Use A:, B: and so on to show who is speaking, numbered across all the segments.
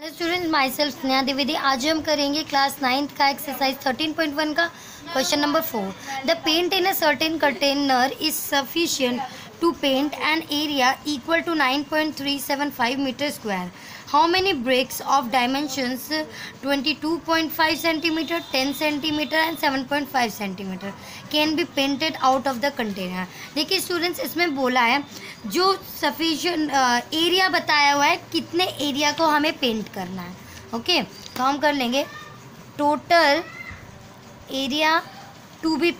A: Students, myself Sneha Dwivedi. आज हम करेंगे क्लास 9th का एक्सरसाइज 13.1 का question number 4। The paint in a certain container is sufficient to paint an area equal to 9.375 metre square. How many bricks of dimensions 22.5 centimetre, 10 centimetre and 7.5 centimetre can be painted out of the container. देखिए students, इसमें बोला है जो sufficient area बताया हुआ है, कितने area को हमें पेंट करना है। ओके, तो हम कर लेंगे total area to be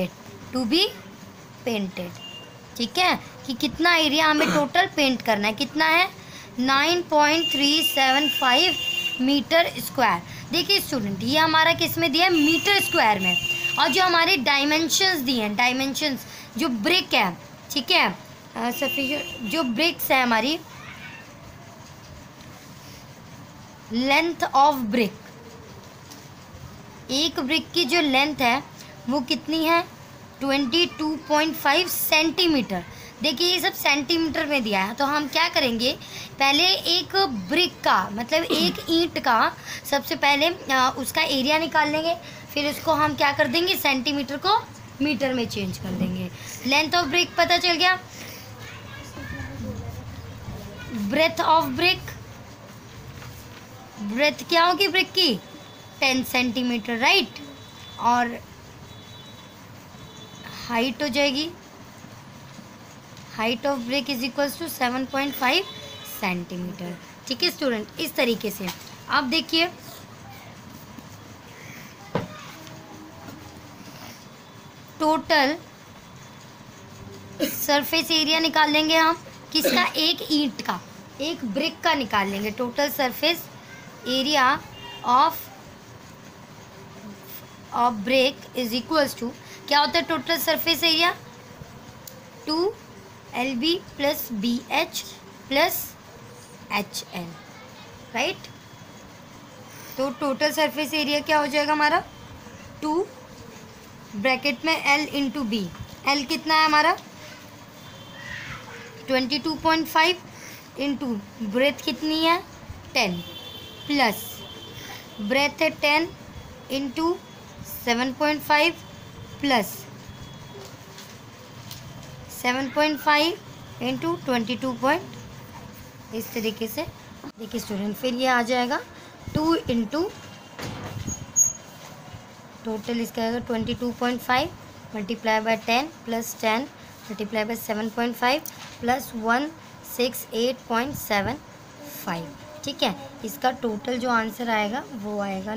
A: painted. ठीक है, कि कितना एरिया हमें टोटल पेंट करना है, कितना है 9.375 मीटर स्क्वायर। देखिए स्टूडेंट, ये हमारा किस में दिया है, मीटर स्क्वायर में। और जो हमारे डायमेंशंस दिए हैं, डायमेंशंस जो ब्रिक है, ठीक है, सफिशिएंट जो ब्रिक्स है हमारी, लेंथ ऑफ ब्रिक, एक ब्रिक की जो लेंथ है वो कितनी है 22.5 सेंटीमीटर। देखिए ये सब सेंटीमीटर में दिया है, तो हम क्या करेंगे, पहले एक ब्रिक का मतलब एक ईंट का सबसे पहले उसका एरिया निकाल लेंगे, फिर उसको हम क्या कर देंगे, सेंटीमीटर को मीटर में चेंज कर देंगे। लेंथ ऑफ ब्रिक पता चल गया, ब्रेथ ऑफ ब्रिक, ब्रेथ क्या होगी ब्रिक की 10 सेंटीमीटर, राइट। और हाइट हो जाएगी, height of brick is equals to 7.5 centimetre. ठीक है स्टूडेंट, इस तरीके से आप देखिए टोटल सरफेस एरिया निकाल लेंगे हम, किसका, एक ईंट का, एक ब्रिक का निकाल लेंगे। Total surface area of brick is equals to, क्या होता है total surface area 2LB plus BH plus HL, right. तो टोटल सरफेस एरिया क्या हो जाएगा हमारा 2 ब्रैकेट में L इंटू B। L कितना है हमारा 22.5 इंटू ब्रेथ कितनी है 10 प्लस ब्रेथ है 10 इंटू 7.5 प्लस 7.5 इंटू 22 इस तरीके से। देखिए स्टूडेंट, फिर ये आ जाएगा 2 इंटू टोटल इसका आएगा 22.5 multiply by 10 plus 10 multiply by 7.5 plus 168.75। ठीक है, इसका टोटल जो आंसर आएगा वो आएगा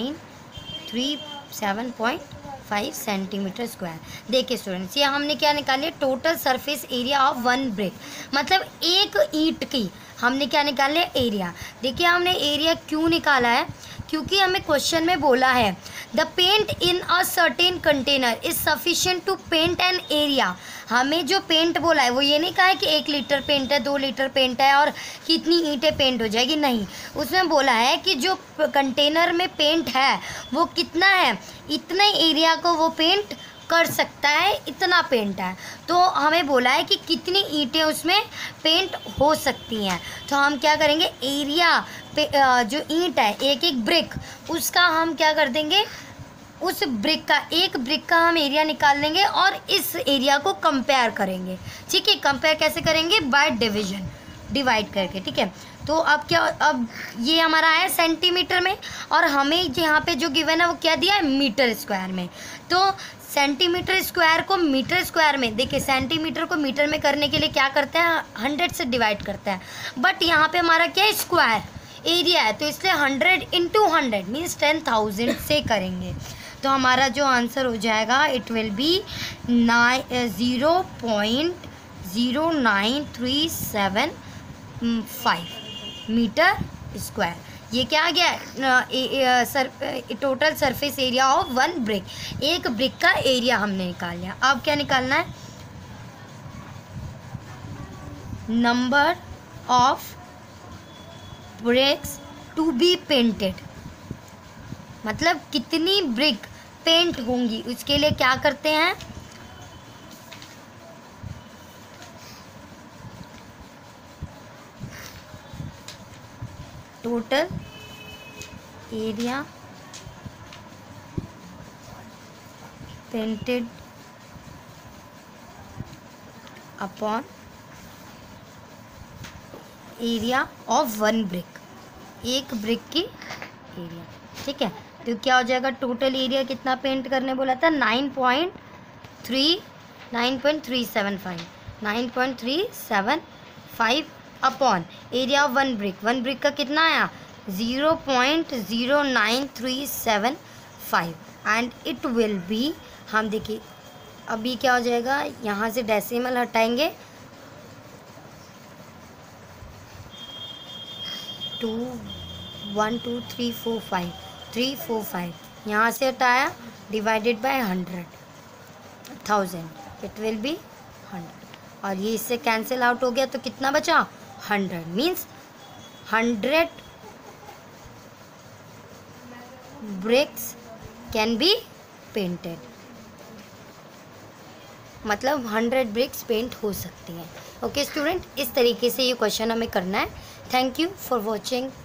A: 937.5 सेंटीमीटर स्क्वायर। देखिए स्टूडेंट्स, ये हमने क्या निकाली, total surface area of one brick, मतलब एक ईंट की हमने क्या निकाल लिया, एरिया। देखिए हमने एरिया क्यों निकाला है, क्योंकि हमें क्वेश्चन में बोला है the paint in a certain container is sufficient to paint an area. हमें जो पेंट बोला है वो ये नहीं कहा है कि 1 लीटर पेंट है, 2 लीटर पेंट है और कितनी ईंटें पेंट हो जाएगी, नहीं। उसमें बोला है कि जो कंटेनर में पेंट है वो कितना है, इतने एरिया को वो पेंट कर सकता है, इतना पेंट है। तो हमें बोला है कि कितनी ईंटें उसमें पेंट हो सकती हैं। तो हम क्या करेंगे, एरिया पे जो ईंट है, एक एक ब्रिक, उसका हम क्या कर देंगे, उस ब्रिक का, एक ब्रिक का हम एरिया निकाल लेंगे और इस एरिया को कंपेयर करेंगे। ठीक है, कंपेयर कैसे करेंगे, बाय डिवीजन, डिवाइड करके। ठीक है, तो अब क्या, अब ये हमारा है सेंटीमीटर में और हमें यहाँ पे जो गिवन है वो क्या दिया है, मीटर स्क्वायर में। तो सेंटीमीटर स्क्वायर को मीटर स्क्वायर में, देखिए सेंटीमीटर को मीटर में करने के लिए क्या करते हैं, 100 से डिवाइड करते हैं, बट यहाँ पे हमारा क्या है, स्क्वायर एरिया है, तो इसलिए 100 इंटू 100 मीन्स 10,000 से करेंगे। तो हमारा जो आंसर हो जाएगा it will be 0.09375 metre square. ये क्या आ गया, total surface area of one brick, एक ब्रिक का एरिया हमने निकाल लिया। अब क्या निकालना है, number of bricks to be painted, मतलब कितनी ब्रिक पेंट होंगी, उसके लिए क्या करते हैं, total area painted upon area of one brick, एक ब्रिक की एरिया। ठीक है, तो क्या हो जाएगा, टोटल एरिया कितना पेंट करने बोला था, 9.375 upon area of one brick. One brick का कितना आया, 0.09375 एंड इट विल बी, हम देखिए अभी क्या हो जाएगा, यहाँ से डेसिमल हटाएंगे, 2 1 2 3 4 5 345, यहाँ से हटाया, divided by 100,000, it will be 100, और ये इससे कैंसिल आउट हो गया तो कितना बचा, 100, means 100 bricks can be painted, मतलब 100 ब्रिक्स पेंट हो सकती हैं। ओके स्टूडेंट, इस तरीके से ये क्वेश्चन हमें करना है। Thank you for watching.